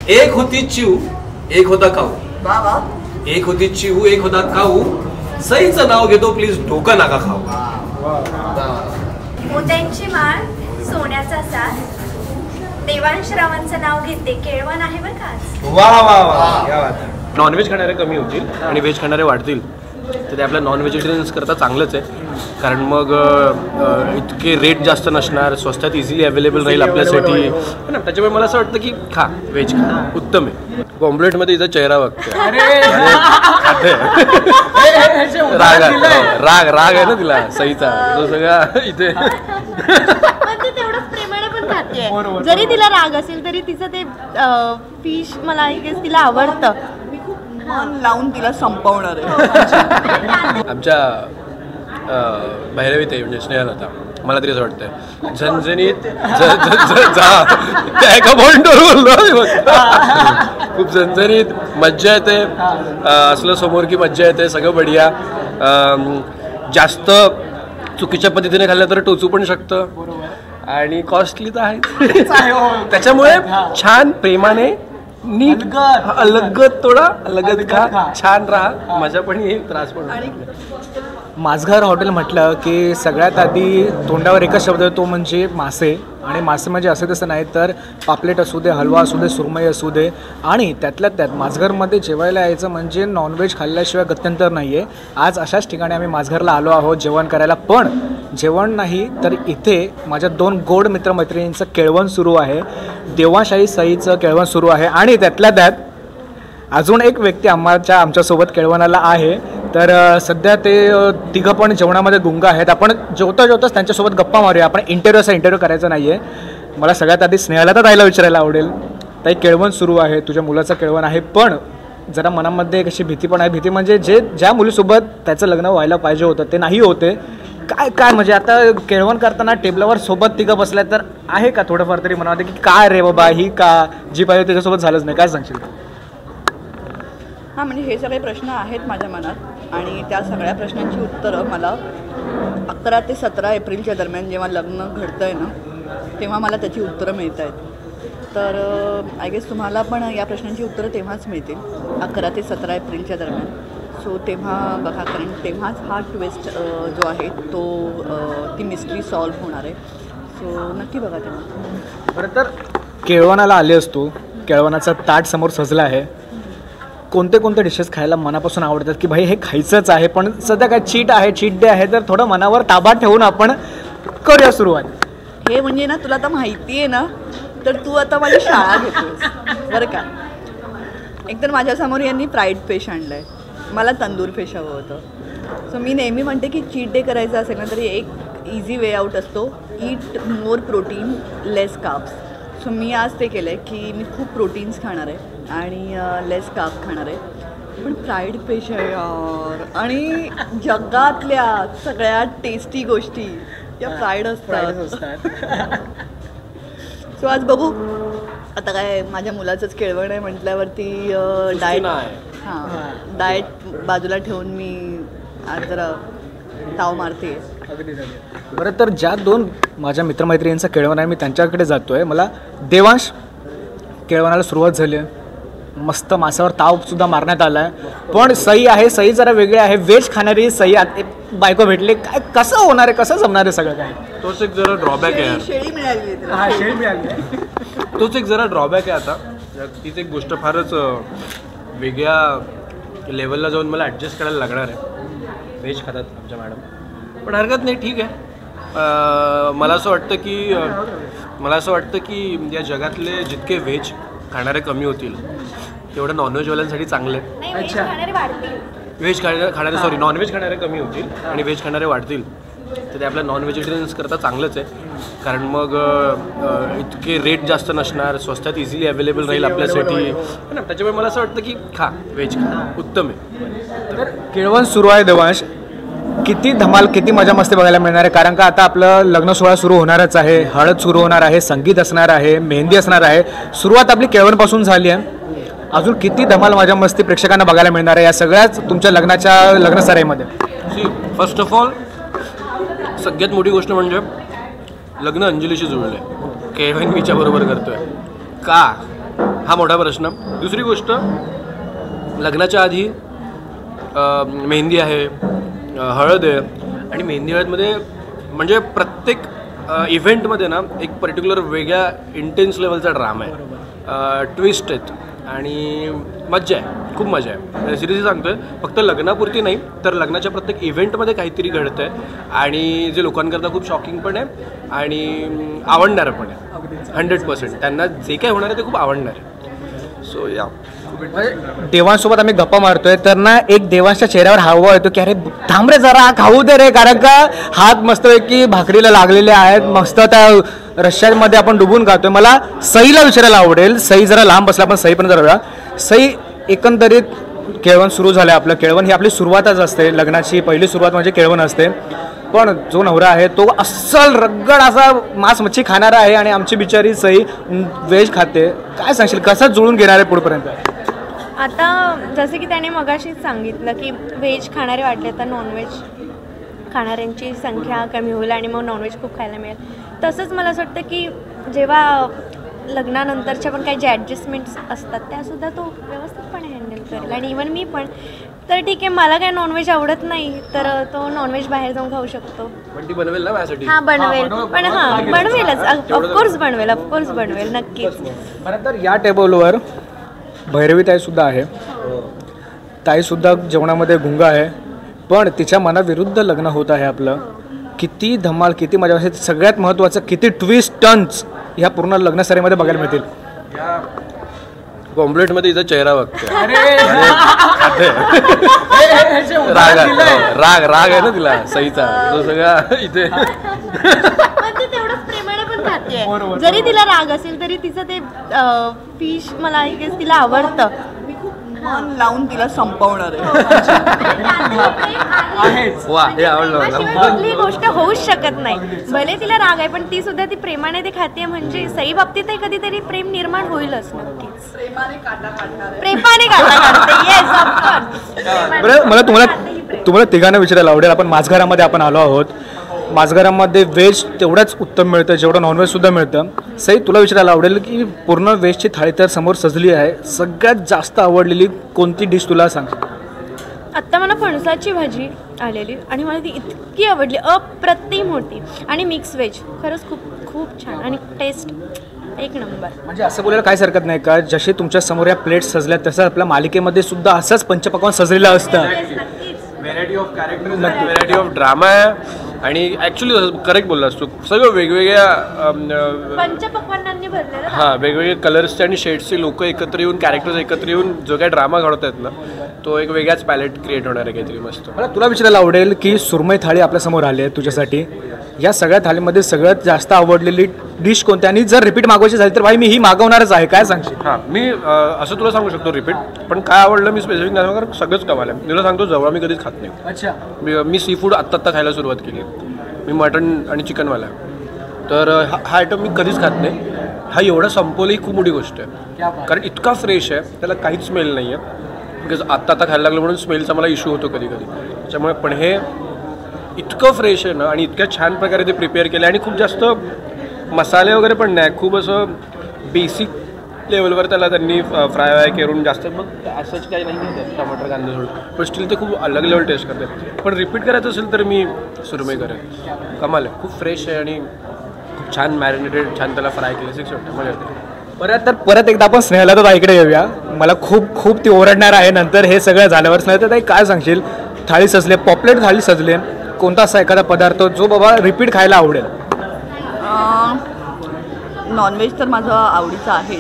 एक होती चिऊ एक होता काऊ. एक होती चिऊ एक होता काऊ. सईचं नाव घेतो प्लीज डोकं नका खाऊ. मोत्यांची माळ सोन्याचा साज. देवांश रावांचं नाव घेते केळवण आहे बरं का. वा वा वा. नॉनव्हेज खाणारे कमी होतील आणि व्हेज खाणारे वाढतील. तर ते आपल्या नॉन व्हेजिटेरियन्स करता चांगलंच आहे. कारण मग इतके रेट जास्त नसणार, स्वस्तात इझिली अवेलेबल राहील आपल्यासाठी. त्याच्यामुळे मला असं वाटतं की खा व्हेज खा उत्तम आहे. पॉम्पलेटमध्ये इथं चेहरा बघते. राग राग राग आहे ना तिला सईचा तो सगळा इथे. जरी तिला राग असेल तरी तिचं ते फिश मला तिला आवडतं. मन लावून तिला संपवणार आहे. आमच्या भैरवीत आहे म्हणजे स्नेहल होता. मला तरी असं वाटतंय झणझणीत बोललो खूप झणझणीत मज्जा येते. असलं समोर की मज्जा येते. सगळं बढिया. जास्त चुकीच्या पद्धतीने खाल्लं तर टोचू पण शकतं आणि कॉस्टली तर आहे. त्याच्यामुळे छान प्रेमाने नीट अलगद थोडा अलगद खा. छान राहा. मजा पण येईल त्रास पण. माझघर हॉटेल म्हटलं की सगळ्यात आधी तोंडावर एकच शब्द आहे तो म्हणजे मासे. आणि मासे म्हणजे असं तसं नाही तर पापलेट असू दे, हलवा असू दे, सुरमई असू दे. आणि त्यातल्या त्यात माझघरमध्ये जेवायला यायचं म्हणजे नॉनव्हेज खाल्ल्याशिवाय गत्यंतर नाही आहे. आज अशाच ठिकाणी आम्ही माझघरला आलो आहोत जेवण करायला. पण जेवण नाही तर इथे माझ्या 2 गोड मित्रमैत्रिणींचं केळवण सुरू आहे. देवाशाही सईचं केळवण सुरू आहे. आणि त्यातल्या त्यात अजून एक व्यक्ती आमच्यासोबत केळवणाला आहे. तर सध्या ते तिघं पण जेवणामध्ये गुंग आहेत. आपण जेवताच त्यांच्यासोबत गप्पा मारूया. आपण इंटरव्ह्यू करायचं नाही आहे. मला सगळ्यात आधी स्नेहाला तर ताईला विचारायला आवडेल. ताई केळवण सुरू आहे, तुझ्या मुलाचं केळवण आहे, पण जरा मनामध्ये कशी भीती पण आहे. भीती म्हणजे ज्या मुलीसोबत त्याचं लग्न व्हायला पाहिजे होतं ते नाही होते. काय म्हणजे आता केळवण करताना टेबलावर सोबत तिघं बसल्या तर आहे का थोडंफार तरी मनामध्ये की काय रे बाबा ही का जी पाहिजे त्याच्यासोबत झालंच नाही. काय सांगशील? हां, म्हणजे हे सगळे प्रश्न आहेत माझ्या मनात आणि त्या सगळ्या प्रश्नांची उत्तरं मला 11 ते 17 एप्रिलच्या दरम्यान जेव्हा लग्न घडतं आहे ना तेव्हा मला त्याची उत्तरं मिळत आहेत. तर आय गेस तुम्हाला पण या प्रश्नांची उत्तरं तेव्हाच मिळतील 11 ते 17 एप्रिलच्या दरम्यान. सो तेव्हा बघा, कारण तेव्हाच हा ट्विस्ट जो आहे तो ती मिस्ट्री सॉल्व्ह होणार आहे. सो नक्की बघा तेव्हा. बरं, तर केळवणाला आले असतो, केळवणाचा ताट समोर सजला आहे. कोणते डिशेस खायला मनापासून आवडतात की भाई हे खायचंच आहे, पण सध्या काय चीट डे आहे तर थोडं मनावर ताबा ठेवून आपण करूया सुरुवात. हे म्हणजे ना तुला आता माहिती आहे ना, तर तू आता माझी शाळा घेतोस बरं का. एकतर माझ्यासमोर यांनी फ्राईड फिश आणलं आहे, मला तंदूर फिश हवं होतं. सो मी नेहमी म्हणते की चीट डे करायचं असेल ना तरी एक इझी वे आउट असतो, eat more protein less carbs. So मी आज ते केलं आहे की मी खूप प्रोटीन्स खाणार आहे आणि लेस कार्ब खाणार आहे. पण फ्राईड फिश आहे यार, आणि जगातल्या सगळ्यात टेस्टी गोष्टी या फ्राईड असतात. सो आज बघू आता काय, माझ्या मुलाचंच केळवण आहे म्हटल्यावरती डाएट बाजूला ठेवून मी आज जरा ताव मारते. बरं, तर ज्या 2 माझ्या मित्रमैत्रिणींचं केळवण आहे मी त्यांच्याकडे जातो आहे. मला देवांश केळवणाला सुरुवात झाली आहे, मस्त मासावर तावसुद्धा मारण्यात आला आहे. पण सई आहे, सई जरा वेगळी आहे, व्हेज खाणारी सई. बायको भेटले, काय कसं होणार आहे, कसं जमणार आहे सगळं काय? तोच एक जरा ड्रॉबॅक आहे. शेळी मिळाली. शेळी मिळाली. तोच एक जरा ड्रॉबॅक आहे. आता तीच एक गोष्ट फारच वेगळ्या लेवलला जाऊन मला ॲडजस्ट करायला लागणार आहे. व्हेज खातात आमच्या मॅडम, पण हरकत नाही, ठीक आहे. मला असं वाटतं की या जगातले जितके व्हेज खाणारे कमी होतील तेवढं नॉनव्हेजवाल्यांसाठी चांगलं आहे. व्हेज खाणारे नॉनव्हेज खाणारे कमी होतील आणि व्हेज खाणारे वाढतील. तर ते आपल्या नॉन व्हेजिटेरियन्स करता चांगलंच आहे. कारण मग इतके रेट जास्त नसणार, स्वस्तात इझिली अवेलेबल राहील आपल्यासाठी. त्याच्यामुळे मला असं वाटतं की खा व्हेज खा उत्तम आहे. तर केळवण सुरू आहे देवांश, किती धमाल किती मजा मस्ती बघायला मिळणार आहे. कारण का आता आपलं लग्न सोहळा सुरू होणारच आहे, हळद सुरू होणार आहे, संगीत असणार आहे, मेहंदी असणार आहे. सुरुवात आपली केळवणपासून झाली आहे. अजून किती धमाल मजा मस्ती प्रेक्षकांना बघायला मिळणार आहे या सगळ्याच तुमच्या लग्नसराईमध्ये. फर्स्ट ऑफ ऑल सगळ्यात मोठी गोष्ट म्हणजे लग्न अंजलीशी जुळलं आहे. केळवण मीच्या बरोबर करतोय का हा मोठा प्रश्न. दुसरी गोष्ट, लग्नाच्या आधी मेहंदी आहे, हळद आहे, आणि मेहंदी हळदमध्ये म्हणजे प्रत्येक इव्हेंटमध्ये ना एक पर्टिक्युलर वेगळ्या इंटेन्स लेवलचा ड्रामा आहे, ट्विस्ट आहेत आणि मज्जा आहे, खूप मजा आहे. सिरियसली सांगतोय, फक्त लग्नापुरती नाही तर लग्नाच्या प्रत्येक इव्हेंटमध्ये काहीतरी घडतं आहे आणि जे लोकांकरता खूप शॉकिंग पण आहे आणि आवडणारं पण आहे. 100% त्यांना जे काय होणार आहे ते खूप आवडणार आहे. सो या देवांसोबत आम्ही गप्पा मारतोय तर ना एक देवांच्या चेहऱ्यावर हावभाव येतो की अरे थांब रे जरा, खाऊ दे रे, कारण का हात मस्तपैकी भाकरीला लागलेले आहेत, मस्त त्या रश्श्यामध्ये आपण डुबून खातोय. मला सईला विचारायला आवडेल, सई जरा लांब बसला, आपण सई पण जरा. सई, एकंदरीत केळवण सुरू झालं आपलं. केळवण ही आपली सुरुवातच असते, लग्नाची पहिली सुरुवात म्हणजे केळवण असते. पण जो नवरा आहे तो अस्सल रगड असा मांस मच्छी खाणारा आहे आणि आमची बिचारी सई व्हेज खाते. काय सांगशील, कसं जुळून घेणार आहे पुढेपर्यंत? आता जसं की त्याने मगाशीच सांगितलं की व्हेज खाणारे वाटले तर नॉनव्हेज खाणाऱ्यांची संख्या कमी होईल आणि मग नॉनव्हेज खूप खायला मिळेल. तसंच मला असं वाटतं की जेव्हा लग्नानंतरच्या पण काही जे ॲडजस्टमेंट्स असतात त्यासुद्धा तो व्यवस्थितपणे हँडल करेल. आणि इवन मी पण, तर ठीक आहे, मला काय नॉनव्हेज आवडत नाही तर तो नॉनव्हेज बाहेर जाऊन खाऊ शकतो. पण ती बनवेल ना माझ्यासाठी? हां बनवेल, पण हां बनवेलच, ऑफकोर्स बनवेल नक्कीच. खरं तर या टेबलवर भैरवी ताईसुद्धा आहे. ताईसुद्धा जेवणामध्ये गुंग आहे, पण तिच्या मनाविरुद्ध लग्न होत आहे आपलं. किती धमाल, किती मजा असेल, सगळ्यात महत्त्वाचं किती ट्विस्ट टर्न्स ह्या पूर्ण लग्नसरीमध्ये बघायला मिळतील. पॉम्पलेटमध्ये हिचा चेहरा बघते, राग आहे ना तिला सईचा, तो सगळा इथे. पण ती तेवढंच प्रेमाने पण खाते. जरी तिला राग असेल तरी तिचं ते फिश मला आय गेस तिला आवडतं. मन लावून तिला संपवणार आहे. वा, हे आवडलं मला. कुठली गोष्ट होऊच शकत नाही. भले तिला राग आहे पण ती सुद्धा ती प्रेमाने ते खाते, म्हणजे सई बाबतीतही कधीतरी प्रेम निर्माण होईलच नक्कीच. प्रेमाने काटा काढते. Yes, of course. बरं, मला तुम्हाला तिघांना विचारायला आवडेल, आपण माझघरामध्ये आपण आलो आहोत. माझघरामध्ये व्हेज तेवढंच उत्तम मिळतं जेवढं नॉनव्हेजसुद्धा मिळतं. सई, तुला विचारायला आवडेल की पूर्ण व्हेजची थाळी तर समोर सजली आहे, सगळ्यात जास्त आवडलेली कोणती डिश तुला सांग? आत्ता मला फणसाची भाजी आलेली आणि मला ती इतकी आवडली, अप्रतिम होती. आणि मिक्स व्हेज खरंच खूप खूप छान आणि टेस्ट एक नंबर. म्हणजे असं बोलायला काहीच हरकत नाही का, जसे तुमच्या समोर या प्लेट सजल्या तसं आपल्या मालिकेमध्ये सुद्धा असंच पंचपक्वान्न सजलेलं असतं. Variety of character, variety of drama आहे. आणि ॲक्च्युली करेक्ट बोललास तू, सगळं वेगवेगळ्या पंचपक्वान्नांनी भरलेलं. हां, वेगवेगळे कलर्सचे आणि शेड्सचे लोक एकत्र येऊन, कॅरेक्टर्स एकत्र येऊन जो काय ड्रामा घडवत आहेत ना, तो एक वेगळाच पॅलेट क्रिएट होणार आहे काहीतरी मस्त. मला तुला विचारायला आवडेल की सुरमई थाळी आपल्यासमोर आली आहे तुझ्यासाठी. या सगळ्या थाळीमध्ये सगळ्यात जास्त आवडलेली डिश कोणती, आणि जर रिपीट मागवायची झाली तर भाई मी ही मागवणारच आहे, काय सांगशील? हां, मी असं तुला सांगू शकतो रिपीट, पण काय आवडलं मी स्पेसिफिक नाही, कारण सगळंच कमाल आहे. तुला सांगतो, जवळ मी कधीच खात नाही. अच्छा. मी सी फूड आत्ता खायला सुरुवात केली. मी मटण आणि चिकनवाला आहे, तर हा आयटम मी कधीच खात नाही. हा एवढा संपवलं ही खूप मोठी गोष्ट आहे, कारण इतका फ्रेश आहे, त्याला काहीच स्मेल नाही आहे. बिकॉज आत्ता खायला लागलं म्हणून स्मेलचा मला इश्यू होतो कधी कधी, त्याच्यामुळे. पण हे इतकं फ्रेश आहे ना, आणि इतक्या छान प्रकारे ते प्रिपेअर केलं, आणि खूप जास्त मसाले वगैरे पण नाही, खूप असं बेसिक लेवलवर त्याला त्यांनी फ्राय करून, जास्त मग असंच काही नाही आहे टमाटर कांदे सोडून, पण स्टील ते खूप अलग लेवल टेस्ट करतात. पण रिपीट करायचं असेल तर मी सुरमई करेन. कमाल आहे, खूप फ्रेश आहे आणि खूप छान मॅरिनेटेड, छान त्याला फ्राय केलं, 6 वाटतं मजा येते. तर परत एकदा आपण स्नेहला तर इकडे येऊया. मला खूप ती ओरडणार आहे नंतर हे सगळं झाल्यावर. स्नेह, तर काय सांगशील, थाळी सजले, पॉपलेट थाळी सजले, कोणता असा एखादा पदार्थ जो बाबा रिपीट खायला आवडेल? नॉनव्हेज तर माझं आवडीचं आहेच.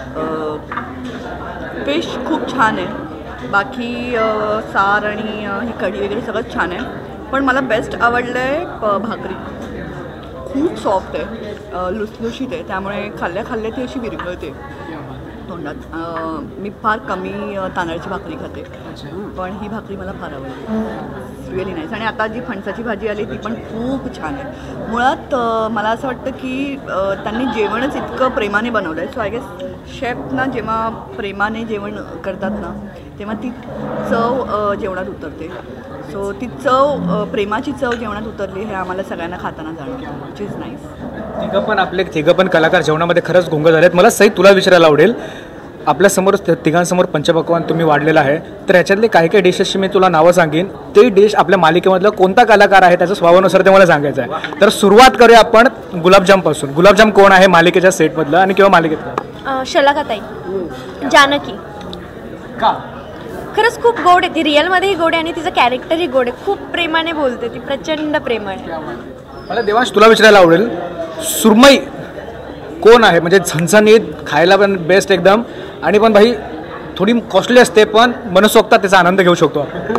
फिश खूप छान आहे, बाकी सार आणि ही कढी वगैरे सगळं छान आहे. पण मला बेस्ट आवडलं आहे भाकरी. खूप सॉफ्ट आहे, लुसलुशीत आहे, त्यामुळे खाल्ल्या ती अशी विरघळते तोंडात. मी फार कमी तांदळाची भाकरी खाते, पण ही भाकरी मला फार आवडते, रिअली नाईस. आणि आता जी फणसाची भाजी आली ती पण खूप छान आहे. मुळात मला असं वाटतं की त्यांनी जेवणच इतकं प्रेमाने बनवलं आहे. सो आय गेस शेफना जेव्हा प्रेमाने जेवण करतात ना, तेव्हा ती चव जेवणात उतरते. सो ती चव, प्रेमाची चव जेवणात उतरली, हे आम्हाला सगळ्यांना खाताना जाणवतं, विच इज नाईस. तिघं पण कलाकार जेवणामध्ये खरंच गुंग झालेत. मला सई तुला विचारायला आवडेल आपल्यासमोर तिघांसमोर पंचपक्वान्न तुम्ही वाढलेलं आहे, तर ह्याच्यातले काही काही डिशेसची मी तुला नावं सांगेन. ते डिश आपल्या मालिकेमधलं कोणता कलाकार आहे त्याच्या स्वभावानुसार ते मला सांगायचं आहे. तर सुरुवात करूया आपण गुलाबजामपासून. गुलाबजाम कोण आहे मालिकेच्या सेटमधलं आणि किंवा मालिकेतलं? शलाकाताई, जानकी. का? खरंच खूप गोड आहे ती, रिअलमध्येही गोड आहे आणि तिचं कॅरेक्टरही गोड आहे. खूप प्रेमाने बोलते ती, प्रचंड प्रेमळ आहे. मला देवांश तुला विचारायला आवडेल, सुरमई कोण आहे? म्हणजे झणझणीत, खायला पण बेस्ट एकदम, आणि पण भाई थोडी कॉस्टली असते, पण मनसोक्तात त्याचा आनंद घेऊ शकतो.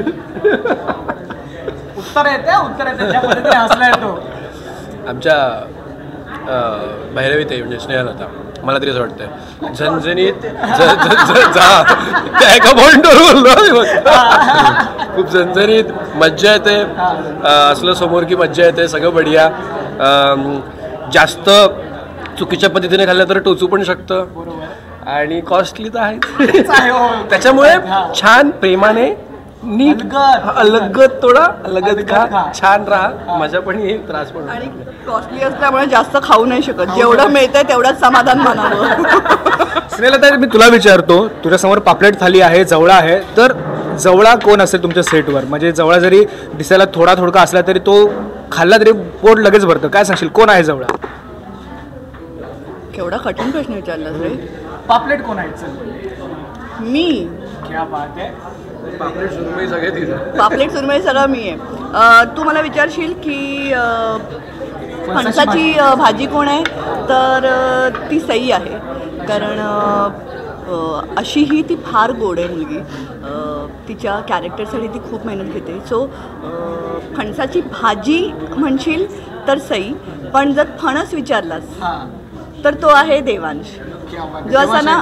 उत्तर येते हसला येतो. आमच्या भैरवीत म्हणजे स्नेहलता, मला तरी असं वाटतंय झणझणीत काय का बोललो खूप झणझणीत मज्जा येते. असलं समोर की मज्जा येते, सगळं बढिया. जास्त चुकीच्या पद्धतीने खाल्लं तर टोचू पण शकतं आणि कॉस्टली तर आहे. त्याच्यामुळे छान प्रेमाने नीट अलगद थोडा अलगद खा, छान राहा, मजा पण येईल, त्रास पण. आणि कॉस्टली असल्यामुळे जास्त खाऊ नाही शकत, जेवढं मिळतंय तेवढंच समाधान मानावं. स्नेहलता मी तुला विचारतो, तुझ्यासमोर पापलेट थाली आहे, जवळा आहे, तर जवळा कोण असेल तुमच्या सेटवर? म्हणजे जवळा जरी दिसायला थोडा थोडका असला तरी तो खाल्ला तरी पोट लगेच भरतं. काय सांगशील, कोण आहे जवळा? केवढा कठीण प्रश्न विचारलास रे. पापलेट कोण आहे? मी. क्या बात आहे. पापलेट सुरमई सगळे तिथं. पापलेट सुरमई सगळं मी आहे. तू मला विचारशील की फणसाची भाजी कोण आहे, तर ती सई आहे. कारण अशीही ती फार गोड आहे मुलगी, तिच्या कॅरेक्टरसाठी ती खूप मेहनत घेते. सो फणसाची भाजी म्हणशील तर सई, पण जर फणस विचारलास तर तो आहे देवांश. जो असा ना,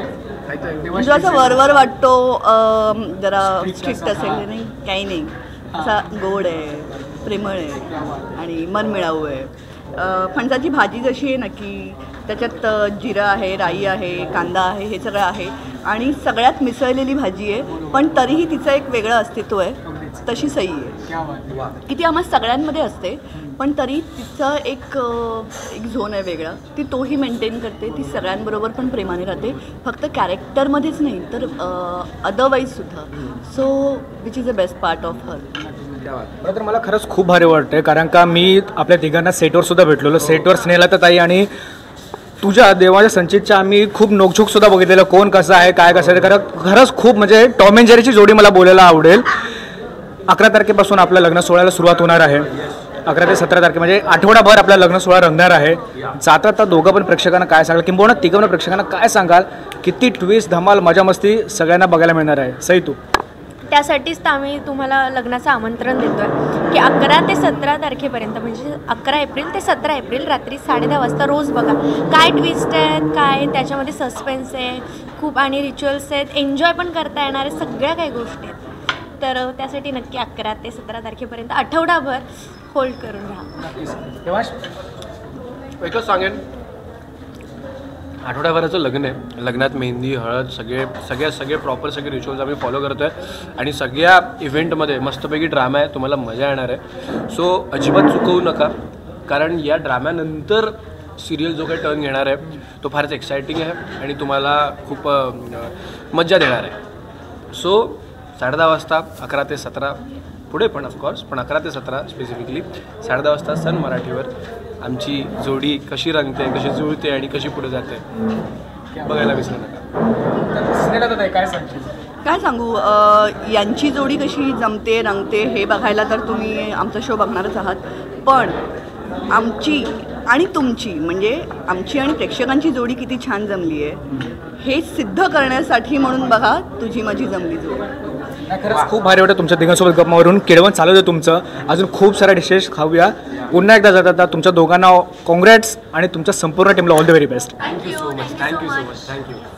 जो असं वरवर वाटतो, जरा स्ट्रिक्ट असेल नाही, काही नाही, असा गोड आहे, प्रेमळ आहे आणि मनमिळाऊ आहे. फणसाची भाजी जशी आहे ना, की त्याच्यात जिरं आहे, राई आहे, कांदा आहे, हे सगळं आहे आणि सगळ्यात मिसळलेली भाजी आहे, पण तरीही तिचं एक वेगळं अस्तित्व आहे. तशी सई आहे की ती आम्हा सगळ्यांमध्ये असते, पण तरी तिचं एक झोन आहे वेगळा, ती तोही मेंटेन करते. ती सगळ्यांबरोबर पण प्रेमाने राहते, फक्त कॅरेक्टरमध्येच नाही तर अदरवाईजसुद्धा. So which is the best part of her. खरं तर मला खरंच खूप भारी वाटतंय, कारण का मी आपल्या तिघांना सेटवर सुद्धा भेटलेलो. सेटवर स्नेहलता ताई आणि तुझ्या देवाच्या संचितच्या आम्ही खूप नोकझोक सुद्धा बघितलेलं, कोण कसं आहे, काय कसं आहे. खरंच खूप म्हणजे टॉम अँड जेरीची जोडी मला बोलायला आवडेल. 11 तारखेपासून आपल्या लग्न सोहळ्याला सुरुवात होणार आहे. 11 ते 17 तारखे म्हणजे आठवडाभर आपला लग्न सोहळा रंगणार आहे. जाता तर दोघं पण प्रेक्षकांना काय सांगाल, किंबहुना तिघं पण प्रेक्षकांना काय सांगाल, किती ट्विस्ट, धमाल, मजा मस्ती सगळ्यांना बघायला मिळणार आहे? सई तू. त्यासाठीच तर आम्ही तुम्हाला लग्नाचं आमंत्रण देतो आहे की 11 ते 17 तारखेपर्यंत, म्हणजे 11 एप्रिल ते 17 एप्रिल रात्री 10:30 वाजता रोज बघा. काय ट्विस्ट आहेत, काय त्याच्यामध्ये सस्पेन्स आहे खूप, आणि रिच्युअल्स आहेत, एन्जॉय पण करता येणारे सगळ्या काही गोष्टी आहेत. तर त्यासाठी नक्की 11 ते 17 तारखेपर्यंत आठवडाभर होल्ड करून राहा. एकच सांगेन, आठवड्याभराचं लग्न आहे. लग्नात मेहंदी, हळद, सगळे प्रॉपर सगळे रिच्युअल्स आम्ही फॉलो करतो आहे आणि सगळ्या इव्हेंटमध्ये मस्तपैकी ड्रामा आहे, तुम्हाला मजा येणार आहे. सो अजिबात चुकवू नका, कारण या ड्राम्यानंतर सिरियल जो काही टर्न घेणार आहे तो फारच एक्सायटिंग आहे आणि तुम्हाला खूप मजा देणार आहे. सो 10:30 वाजता 11 ते 17 पुढे पण ऑफकोर्स, पण 11 ते 17 स्पेसिफिकली 10:30 वाजता सन मराठीवर आमची जोडी कशी रंगते, कशी जुळते आणि कशी पुढे जाते बघायला विसरू नका. काय सांगशील? काय सांगू, यांची जोडी कशी जमते रंगते हे बघायला तर तुम्ही आमचा शो बघणारच आहात, पण आमची आणि तुमची, म्हणजे आमची आणि प्रेक्षकांची जोडी किती छान जमली आहे हे सिद्ध करण्यासाठी म्हणून बघा तुझी माझी जमली जोडी. खरंच खूप भारी वाटतं तुमच्या तिघांसोबत गप्पावरून. केळवण चालू आहे तुमचं, अजून खूप साऱ्या डिशेस खाऊया. पुन्हा एकदा जाता तुमच्या दोघांना कॉंग्रॅट्स आणि तुमच्या संपूर्ण टीमला all the very best. Thank you so much.